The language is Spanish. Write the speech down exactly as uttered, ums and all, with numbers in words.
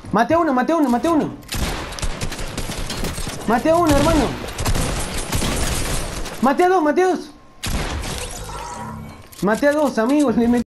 Maté a uno, maté a uno, maté a uno. Maté a uno, hermano. Maté a dos, maté a dos. Maté a dos, amigos. Le metí